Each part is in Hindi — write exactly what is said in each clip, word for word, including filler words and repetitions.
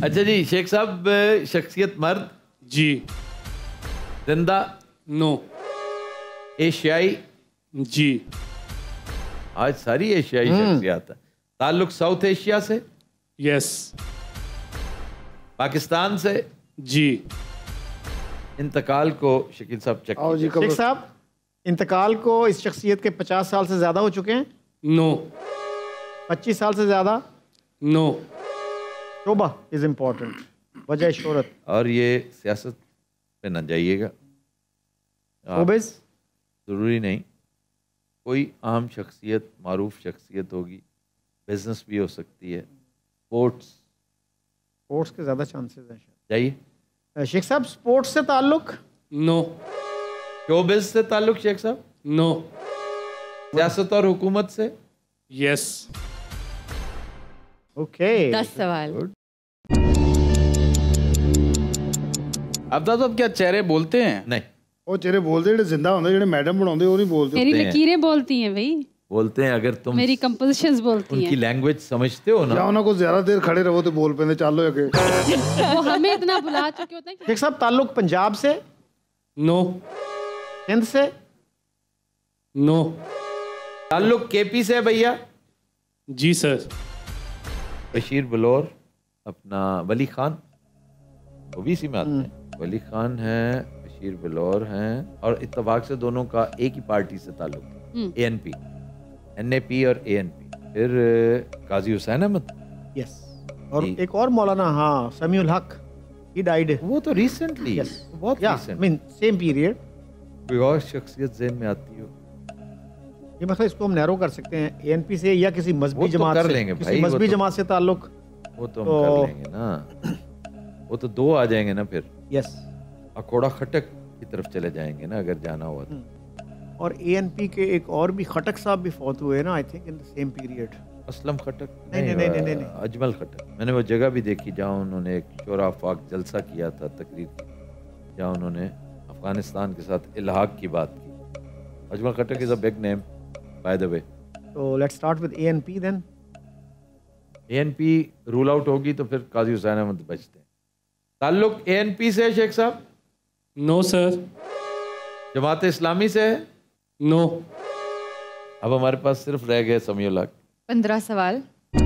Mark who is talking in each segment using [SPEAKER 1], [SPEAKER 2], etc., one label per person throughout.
[SPEAKER 1] अच्छा जी, शेख साहब शख्सियत मर्द
[SPEAKER 2] जी,
[SPEAKER 1] जिंदा
[SPEAKER 2] नो,
[SPEAKER 1] एशियाई
[SPEAKER 2] जी,
[SPEAKER 1] आज सारी एशियाई शख्सियत है। ताल्लुक साउथ एशिया से,
[SPEAKER 2] यस,
[SPEAKER 1] पाकिस्तान से,
[SPEAKER 2] जी,
[SPEAKER 1] इंतकाल को शकील साहब चेक
[SPEAKER 3] आओ जी।
[SPEAKER 4] शेख साहब, इंतकाल को इस शख्सियत के पचास साल से ज़्यादा हो चुके हैं?
[SPEAKER 2] नो,
[SPEAKER 4] पच्चीस साल से ज़्यादा?
[SPEAKER 2] नो,
[SPEAKER 4] शोबा इज़ इम्पोर्टेंट, वजह शोहरत।
[SPEAKER 1] और ये सियासत पे न जाइएगा,
[SPEAKER 4] शोबिज़
[SPEAKER 1] ज़रूरी नहीं, कोई अहम शख्सियत, मारूफ शख्सियत होगी, बिजनेस भी हो सकती है, स्पोर्ट्स
[SPEAKER 4] स्पोर्ट्स के ज़्यादा चांसेस हैं शायद।
[SPEAKER 1] जाइए।
[SPEAKER 4] शेख साहब, स्पोर्ट्स से ताल्लुक?
[SPEAKER 2] नो,
[SPEAKER 1] शोबिज़ से ताल्लुक शेख साहब?
[SPEAKER 2] नो,
[SPEAKER 1] सियासत और हुकूमत से?
[SPEAKER 2] यस।
[SPEAKER 4] ओके,
[SPEAKER 5] दस सवाल।
[SPEAKER 6] अब्दा साहब, क्या चेहरे बोलते हैं?
[SPEAKER 1] नहीं,
[SPEAKER 3] ਉਹ ਚਿਹਰੇ ਬੋਲਦੇ ਜਿਹੜੇ ਜ਼ਿੰਦਾ ਹੁੰਦੇ, ਜਿਹੜੇ ਮੈਡਮ ਬਣਾਉਂਦੇ ਉਹ ਨਹੀਂ ਬੋਲਦੇ।
[SPEAKER 5] मेरी लकीरें बोलती हैं भाई,
[SPEAKER 1] बोलते हैं। अगर तुम
[SPEAKER 5] मेरी कंपोजिशंस बोलती
[SPEAKER 1] उनकी
[SPEAKER 5] हैं।
[SPEAKER 1] लैंग्वेज समझते हो ना,
[SPEAKER 3] ਜਾਂ ਉਹਨਾਂ ਕੋਲ ਜ਼ਿਆਦਾ ਦੇਰ ਖੜੇ ਰਹੋ ਤੇ ਬੋਲ ਪੈਂਦੇ, ਚੱਲੋ ਅੱਗੇ।
[SPEAKER 5] वो हमें इतना बुला चुके होते हैं कि
[SPEAKER 4] शेख साहब, ताल्लुक पंजाब से,
[SPEAKER 2] नो,
[SPEAKER 4] हिंद से?
[SPEAKER 2] नो,
[SPEAKER 1] ताल्लुक केपी से है भैया?
[SPEAKER 2] जी सर।
[SPEAKER 1] बशीर बलौर, अपना वली खान, वो भी इसी में आते हैं। वली खान है, बशीर बलौर हैं, और इत्तेफाक से दोनों का एक ही पार्टी से ताल्लुक है, A N P, N A P और ए एन पी। फिर काजी हुसैन अहमद,
[SPEAKER 4] यस। और
[SPEAKER 1] जी।
[SPEAKER 4] एक और मौलाना, हाँ, समीउल हक, ही डाइड।
[SPEAKER 1] वो तो रिसेंटली,
[SPEAKER 4] यस,
[SPEAKER 1] बहुत
[SPEAKER 4] या
[SPEAKER 1] रिसेंट।
[SPEAKER 4] Mean same period.
[SPEAKER 1] कोई और शख्सियत ज़हन में आती हो?
[SPEAKER 4] ये मतलब इसको हम नैरो कर सकते हैं, ए एन पी से या किसी
[SPEAKER 1] वो
[SPEAKER 4] मजहबी
[SPEAKER 1] तो
[SPEAKER 4] जमात
[SPEAKER 1] कर
[SPEAKER 4] से,
[SPEAKER 1] लेंगे
[SPEAKER 4] किसी
[SPEAKER 1] भाई, वो
[SPEAKER 4] मजहबी
[SPEAKER 1] तो-
[SPEAKER 4] जमात से ताल्लुक।
[SPEAKER 1] वो तो हम
[SPEAKER 4] तो-
[SPEAKER 1] कर लेंगे ना, वो तो दो आ जाएंगे ना फिर।
[SPEAKER 4] यस।
[SPEAKER 1] अकोड़ा खटक की तरफ चले जाएंगे ना अगर जाना हुआ तो।
[SPEAKER 4] और ए एन पी के एक और भी खटक साहब भी फौत हुए ना, I think in the same period.
[SPEAKER 1] Aslam Khattak
[SPEAKER 4] नहीं, नहीं, नहीं, नहीं, नहीं।
[SPEAKER 1] अजमल खटक। मैंने वो जगह भी देखी जहाँ उन्होंने एक शोरा फाक जलसा किया था, तकरीर की, जहाँ उन्होंने अफगानिस्तान के साथ इल्हाक की बात की। Ajmal Khattak is a big name by the way.
[SPEAKER 4] तो let's start with A N P then.
[SPEAKER 1] A N P rule out होगी तो फिर काजी हुसैन अहमद बचते हैं। ताल्लुक ए एन पी से है शेख साहब?
[SPEAKER 2] No sir.
[SPEAKER 1] जमात इस्लामी से है?
[SPEAKER 2] नो।
[SPEAKER 1] अब हमारे पास सिर्फ रह गए समीउल हक।
[SPEAKER 5] पंद्रह सवाल।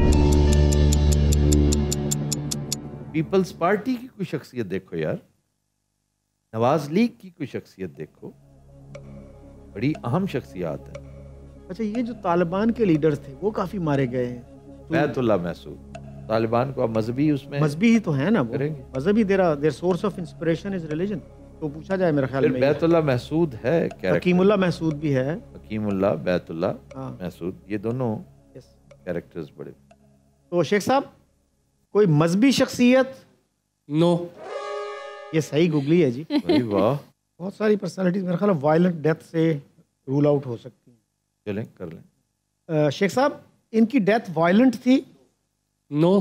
[SPEAKER 1] पीपल्स पार्टी की कोई शख्सियत देखो यार, नवाज लीग की कोई शख्सियत देखो, बड़ी अहम शख्सियत है।
[SPEAKER 4] अच्छा, ये जो तालिबान के लीडर्स थे वो काफी मारे गए हैं।
[SPEAKER 1] बैतुल्ला महसूद, तालिबान को अब मजहबी उसमें
[SPEAKER 4] मजहबी ही तो है ना वो,
[SPEAKER 1] करेंगे।
[SPEAKER 4] मजहबी देरा their source of inspiration is religion. तो पूछा जाए मेरे ख्याल
[SPEAKER 1] फिर
[SPEAKER 4] में
[SPEAKER 1] बैतुल्ला महसूद है,
[SPEAKER 4] हकीमुल्लाह महसूद भी है।
[SPEAKER 1] हकीमुल्लाह, बैतुल्ला
[SPEAKER 4] हाँ।
[SPEAKER 1] महसूद, ये दोनों
[SPEAKER 4] यस।
[SPEAKER 1] कैरेक्टर्स बड़े।
[SPEAKER 4] तो शेख साहब, कोई मजहबी शख्सियत?
[SPEAKER 2] नो।
[SPEAKER 4] ये सही गुगली है जी।
[SPEAKER 1] भाई वाह,
[SPEAKER 4] बहुत सारी पर्सनालिटीज मेरे ख्याल में वायलेंट डेथ से रूल आउट हो सकती हैं।
[SPEAKER 1] चलें कर लें।
[SPEAKER 4] अ, शेख साहब, इनकी डेथ वायलेंट थी?
[SPEAKER 2] नो।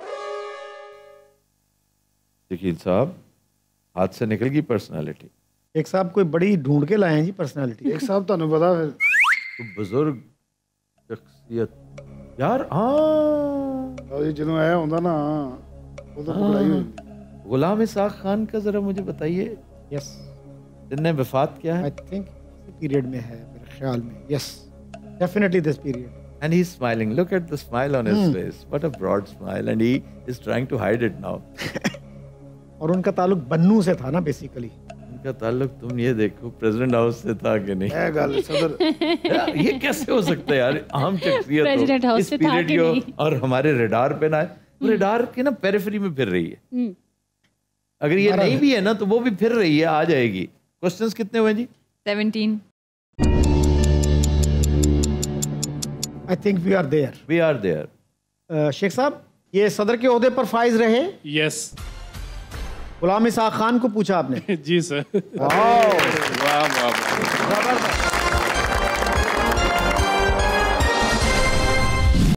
[SPEAKER 1] शकील साहब, हाथ से निकल गई पर्सनालिटी।
[SPEAKER 4] शेख साहब कोई बड़ी ढूंढ के लाए हैं जी पर्सनालिटी।
[SPEAKER 3] ਇੱਕ ਸਾਹਿਬ ਤੁਹਾਨੂੰ ਪਤਾ ਫਿਰ
[SPEAKER 1] तो बुजुर्ग शख्सियत यार, हाँ,
[SPEAKER 3] ਉਹ ਜਦੋਂ ਆਇਆ ਹੁੰਦਾ ਨਾ ਉਹ ਤਾਂ ਪਕੜਾਈ ਹੋ ਜਾਂਦੀ।
[SPEAKER 1] गुलाम इसाक खान का जरा मुझे बताइए,
[SPEAKER 4] यस,
[SPEAKER 1] जिनने वफात किया है।
[SPEAKER 4] आई थिंक इसी पीरियड में है मेरे ख्याल में। Yes, definitely this period.
[SPEAKER 1] And he's smiling. Look at the smile on his
[SPEAKER 4] Hmm.
[SPEAKER 1] face. What a broad smile. And he is trying to hide it now.
[SPEAKER 4] और उनका ताल्लुक बन्नू से था ना बेसिकली।
[SPEAKER 1] उनका ताल्लुक तुम ये देखो प्रेसिडेंट हाउस से था कि नहीं।
[SPEAKER 3] ਇਹ ਗੱਲ सदर
[SPEAKER 1] यार, ये कैसे हो सकता है यार, अहम शख्सियत
[SPEAKER 5] President
[SPEAKER 1] हो,
[SPEAKER 5] house
[SPEAKER 1] इस
[SPEAKER 5] से था
[SPEAKER 1] पीरियड
[SPEAKER 5] कि
[SPEAKER 1] की हो
[SPEAKER 5] नहीं।
[SPEAKER 1] और हमारे रडार पे ना है। वो रडार के ना पेरिफेरी में फिर रही है।
[SPEAKER 5] हम्म,
[SPEAKER 1] अगर ये नहीं भी है ना तो वो भी फिर रही है, आ जाएगी। क्वेश्चंस कितने हुए जी?
[SPEAKER 5] Seventeen.
[SPEAKER 4] I think we are there.
[SPEAKER 1] We are there.
[SPEAKER 4] Sheikh साहब, ये सदर के ओहदे पर फाइज रहे?
[SPEAKER 2] यस।
[SPEAKER 4] गुलाम इसाक खान को पूछा आपने?
[SPEAKER 2] जी सर।
[SPEAKER 4] वाह,
[SPEAKER 6] वाह वाह वाह।